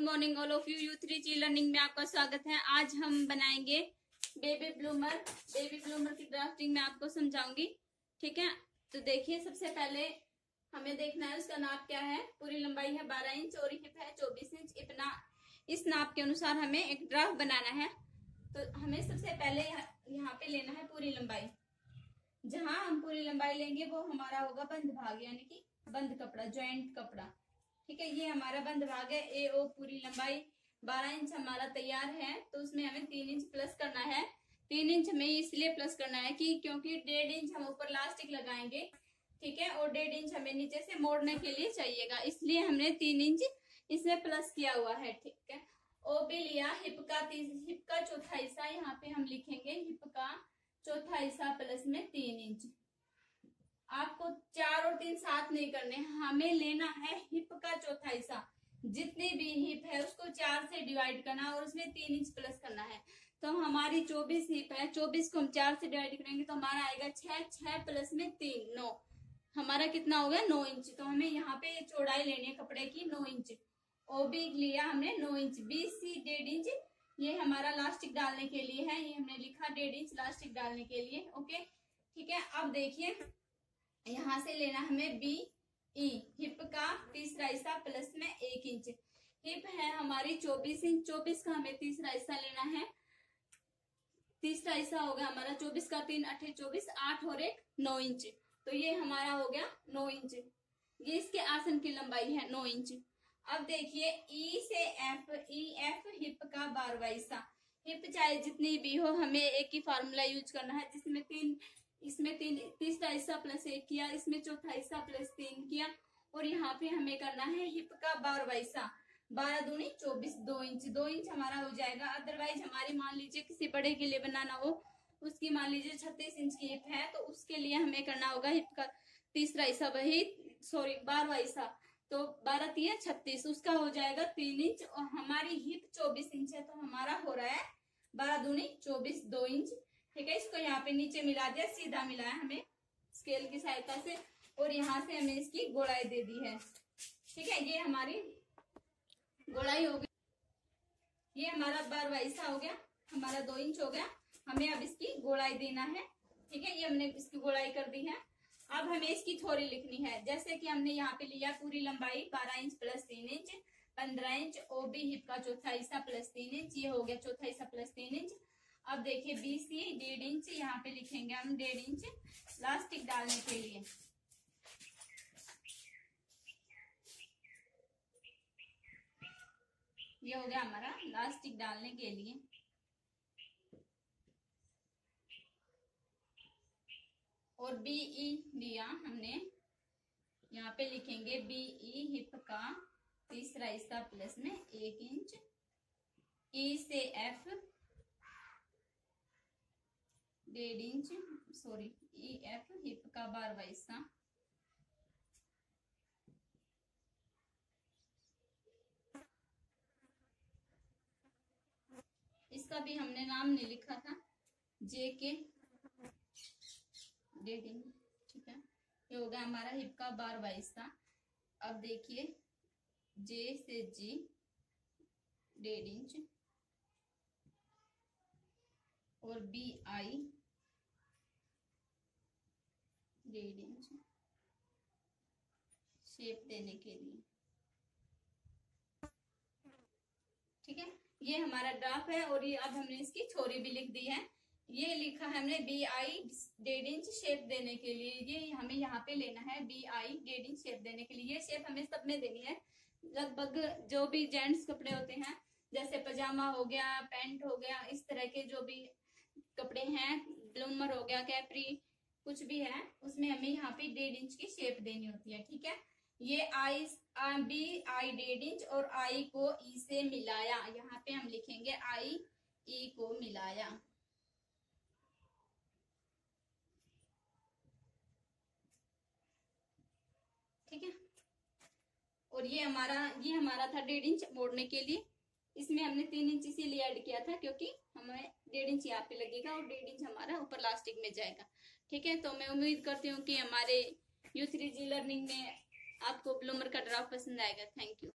Morning all of you 3G learning में आपका स्वागत है। आज हम बनाएंगे बेबी ब्लूमर। बेबी ब्लूमर की ड्राफ्टिंग में आपको समझाऊंगी, ठीक है। तो देखिए, सबसे पहले हमें देखना है उसका नाप क्या है। पूरी लंबाई है 12 इंच और हिप है 24 इंच। इतना इस नाप के अनुसार हमें एक ड्राफ्ट बनाना है। तो हमें सबसे पहले यहाँ पे लेना है पूरी लंबाई। जहां हम पूरी लंबाई लेंगे वो हमारा होगा बंद भाग, यानी कि बंद कपड़ा, ज्वाइंट कपड़ा, ठीक है। ये हमारा बंद भाग है। ए ओ पूरी लंबाई 12 इंच हमारा तैयार है। तो उसमें हमें 3 इंच प्लस करना है। 3 इंच हमें इसलिए प्लस करना है कि क्योंकि 1.5 इंच हम ऊपर इलास्टिक लगाएंगे, ठीक है, और 1.5 इंच हमें नीचे से मोड़ने के लिए चाहिएगा, इसलिए हमने 3 इंच इसमें प्लस किया हुआ है, ठीक है। ओ भी लिया। हिप का चौथा हिस्सा यहाँ पे हम लिखेंगे, हिप का चौथा हिस्सा प्लस में 3 इंच। आपको 4 और 3 साथ नहीं करने, हमें लेना है हिप का चौथा हिस्सा। जितनी भी हिप है उसको 4 से डिवाइड करना और उसमें 3 इंच प्लस करना है। तो हमारी 24 हिप है, 24 को हम 4 से डिवाइड करेंगे तो हमारा आएगा 6 प्लस में 3 9। हमारा कितना हो गया 9 इंच। तो हमें यहाँ पे चौड़ाई लेनी है कपड़े की 9 इंच। ओ भी लिया हमने 9 इंच। बी सी 1.5 इंच, ये हमारा लास्टिक डालने के लिए है। ये हमने लिखा 1.5 इंच लास्टिक डालने के लिए, ओके, ठीक है। अब देखिए, यहां से लेना हमें बी ई, हिप का तीसरा हिस्सा प्लस में 1 इंच। हिप है हमारी 24 इंच, 24 का हमें तीसरा हिस्सा लेना है। तीसरा हिस्सा होगा हमारा 24 का 3 8 24, 8 और 1 9 इंच। तो ये हमारा हो गया 9 इंच। ये इसके आसन की लंबाई है 9 इंच। अब देखिए, ई से एफ, ई एफ हिप का 12वां हिस्सा। हिप चाहे जितनी भी हो, हमें एक ही फार्मूला यूज करना है, जिसमें इसमें तीसरा हिस्सा प्लस 1 किया, इसमें चौथा हिस्सा प्लस 3 किया, और यहाँ पे हमें करना है हिप का 12वां हिस्सा। 12 दूनी 24, 2 इंच। 2 इंच हमारा हो जाएगा। अदरवाइज हमारी मान लीजिए किसी बड़े के लिए बनाना हो, उसकी मान लीजिए 36 इंच की हिप है, तो उसके लिए हमें करना होगा हिप का तीसरा हिस्सा, वही 12वां हिस्सा। तो 12 3 36, उसका हो जाएगा 3 इंच। और हमारी हिप 24 इंच है, तो हमारा हो रहा है 12 दूनी 24, 2 इंच, ठीक है। इसको यहाँ पे नीचे मिला दिया, सीधा मिलाया हमें स्केल की सहायता से, और यहाँ से हमें इसकी गोलाई दे दी है, ठीक है। ये हमारी गोलाई हो गई। ये हमारा 12वां हिस्सा हो गया, हमारा 2 इंच हो गया। हमें अब इसकी गोलाई देना है, ठीक है। ये हमने इसकी गोलाई कर दी है। अब हमें इसकी थोड़ी लिखनी है। जैसे कि हमने यहाँ पे लिया पूरी लंबाई 12 inch plus 3 inch 15 inch. O B hip का चौथा हिस्सा प्लस 3 इंच, ये हो गया चौथा हिस्सा प्लस 3 इंच। अब देखिए बी सी 1.5 इंच, यहाँ पे लिखेंगे हम 1.5 इंच लास्टिक डालने के लिए। ये हो गया हमारा लास्टिक डालने के लिए। और बी ई लिया हमने, यहाँ पे लिखेंगे बी ई हिप का तीसरा हिस्सा प्लस में 1 इंच। ई से F 1.5 inch, sorry, E F hip का 12वां हिस्सा। इसका भी हमने नाम नहीं लिखा था, जे के 1.5 इंच, ठीक है। ये हो गया हमारा हिप का 12वां हिस्सा। अब देखिए, जे से जी 1.5 इंच और बी आई 1.5 इंच शेप देने के लिए, ठीक है। ये हमारा ड्राफ्ट है। और ये अब हमने इसकी छोरी भी लिख दी है। ये लिखा है हमने बी आई 1.5 इंच शेप देने के लिए। ये हमें यहाँ पे लेना है बी आई 1.5 इंच शेप देने के लिए। ये शेप हमें सब में देनी है। लगभग जो भी जेंट्स कपड़े होते हैं, जैसे पजामा हो गया, पैंट हो गया, इस तरह के जो भी कपड़े हैं, ब्लूमर हो गया, कैपरी, कुछ भी है, उसमें हमें यहाँ पे 1.5 इंच की शेप देनी होती है, ठीक है। ये आई बी आई 1.5 इंच और आई को ई से मिलाया। यहाँ पे हम लिखेंगे आई ई को मिलाया, ठीक है। और ये हमारा था 1.5 इंच मोड़ने के लिए। इसमें हमने 3 इंच इसीलिए ऐड किया था क्योंकि हमें 1.5 इंच यहाँ पे लगेगा और 1.5 इंच हमारा ऊपर लास्टिक में जाएगा, ठीक है। तो मैं उम्मीद करती हूँ कि हमारे U3G लर्निंग में आपको ब्लूमर का ड्राफ्ट पसंद आएगा। Thank you.